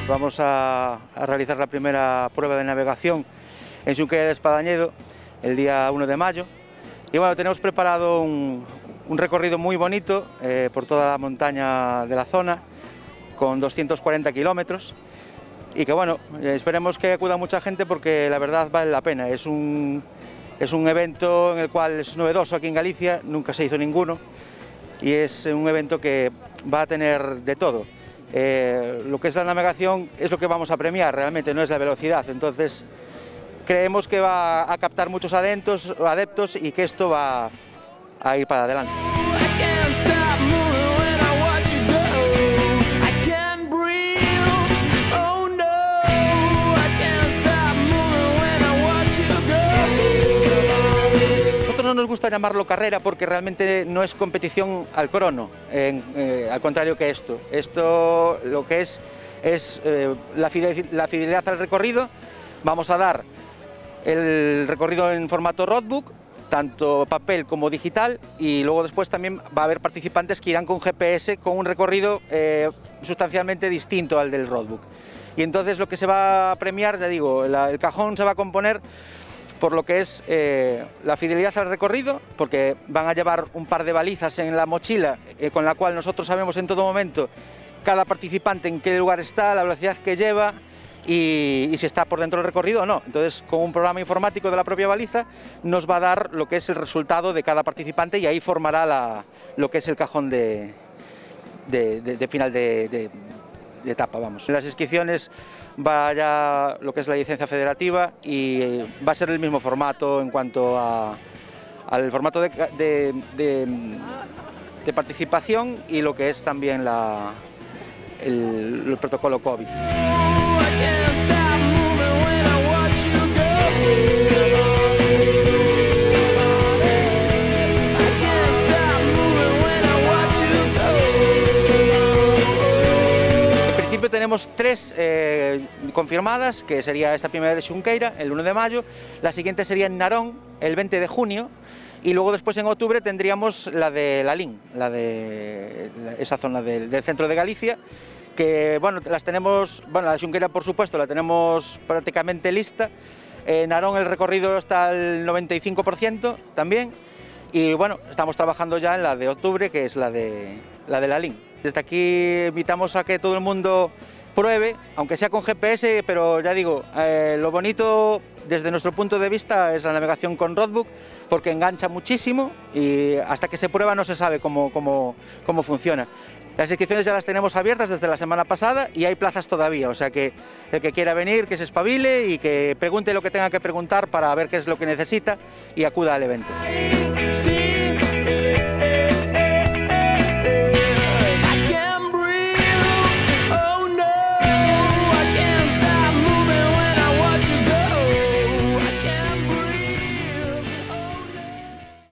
vamos a realizar la primera prueba de navegación en Xunqueira de Espadañedo el día 1 de mayo. Y bueno, tenemos preparado un recorrido muy bonito por toda la montaña de la zona, con 240 kilómetros. Y que bueno, esperemos que acuda mucha gente porque la verdad vale la pena. Es un evento en el cual es novedoso aquí en Galicia, nunca se hizo ninguno. Y es un evento que va a tener de todo. Lo que es la navegación es lo que vamos a premiar, realmente no es la velocidad. Entonces creemos que va a captar muchos adeptos y que esto va a ir para adelante. No nos gusta llamarlo carrera porque realmente no es competición al crono, al contrario que esto. Esto lo que es la fidelidad al recorrido. Vamos a dar el recorrido en formato roadbook, tanto papel como digital, y luego después también va a haber participantes que irán con GPS con un recorrido sustancialmente distinto al del roadbook. Y entonces lo que se va a premiar, ya digo, el cajón se va a componer por lo que es la fidelidad al recorrido, porque van a llevar un par de balizas en la mochila con la cual nosotros sabemos en todo momento cada participante en qué lugar está, la velocidad que lleva y si está por dentro del recorrido o no. Entonces, con un programa informático de la propia baliza nos va a dar lo que es el resultado de cada participante y ahí formará lo que es el cajón de final de etapa. Vamos. En las inscripciones va ya lo que es la licencia federativa y va a ser el mismo formato en cuanto al formato de participación y lo que es también el protocolo COVID. Tenemos 3 confirmadas, que sería esta primera de Xunqueira, el 1 de mayo, la siguiente sería en Narón, el 20 de junio, y luego después en octubre tendríamos la de Lalín, esa zona del centro de Galicia, que bueno, las tenemos, bueno, la de Xunqueira por supuesto la tenemos prácticamente lista, en Narón el recorrido está al 95% también, y bueno, estamos trabajando ya en la de octubre, que es la de Lalín. Desde aquí invitamos a que todo el mundo pruebe, aunque sea con GPS, pero ya digo, lo bonito desde nuestro punto de vista es la navegación con roadbook, porque engancha muchísimo y hasta que se prueba no se sabe cómo funciona. Las inscripciones ya las tenemos abiertas desde la semana pasada y hay plazas todavía, o sea que el que quiera venir, que se espabile y que pregunte lo que tenga que preguntar para ver qué es lo que necesita y acuda al evento.